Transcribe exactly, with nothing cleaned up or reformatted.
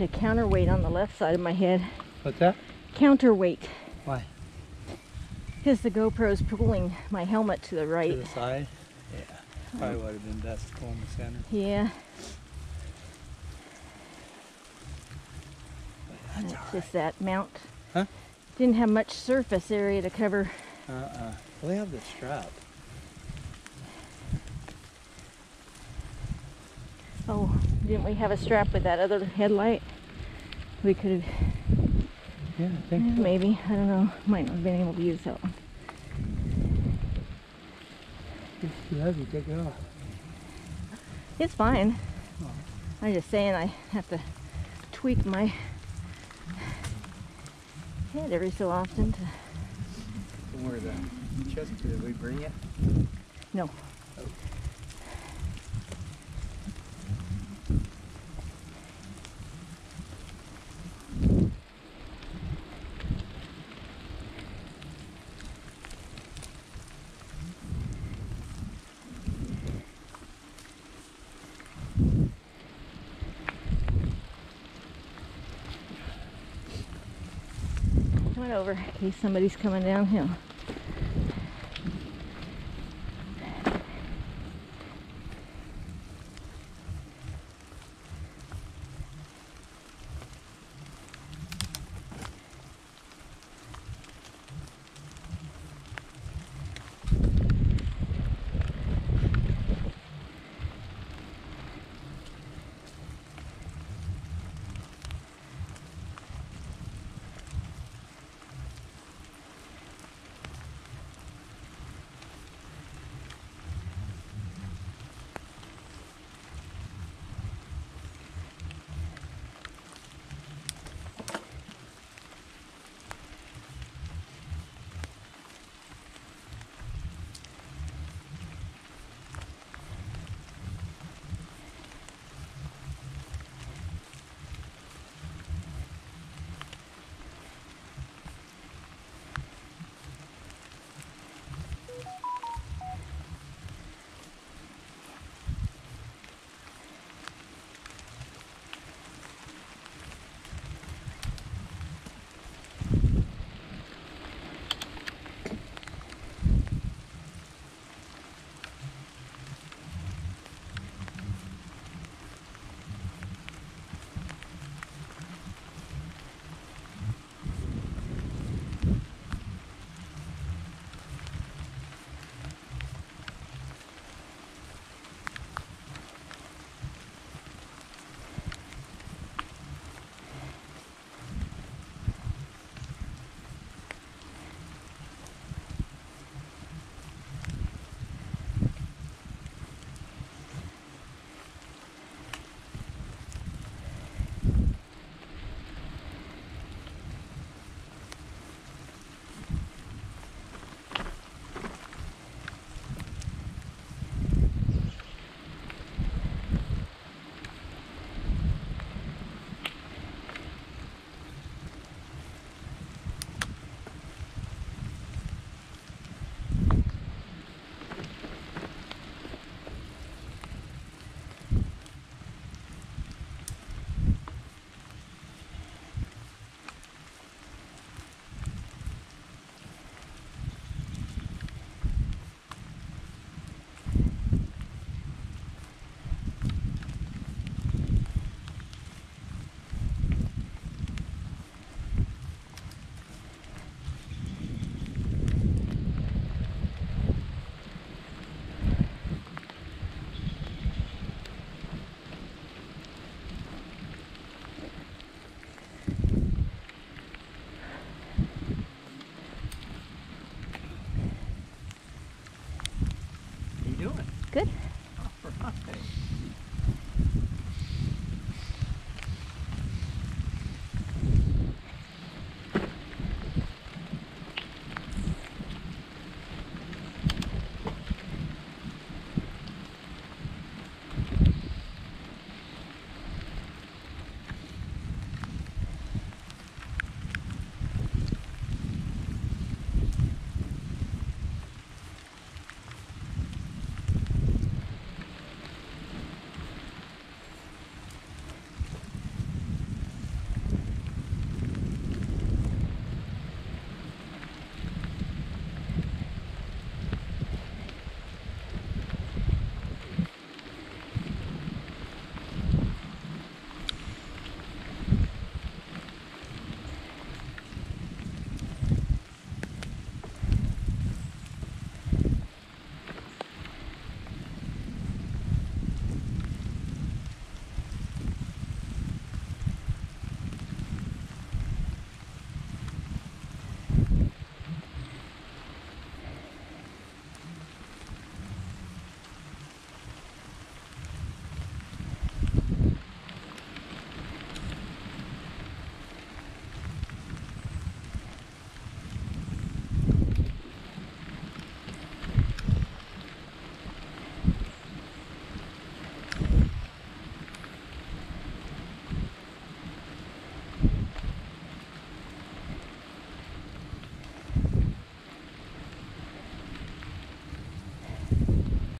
need a counterweight on the left side of my head. What's that? Counterweight. Why? Because the GoPro's pulling my helmet to the right. To the side? Yeah. Probably would have been best to go in the center. Yeah. That's It's all right. just that mount. Huh? Didn't have much surface area to cover. Uh-uh. Well, they have the strap. Oh, didn't we have a strap with that other headlight? We could have, Yeah, I think so. maybe, I don't know. Might not have been able to use that one. It's too heavy. Take it off. It's fine. Oh. I'm just saying I have to tweak my head every so often to... Where the chest, did we bring it? No. Oh. Went over in case somebody's coming downhill.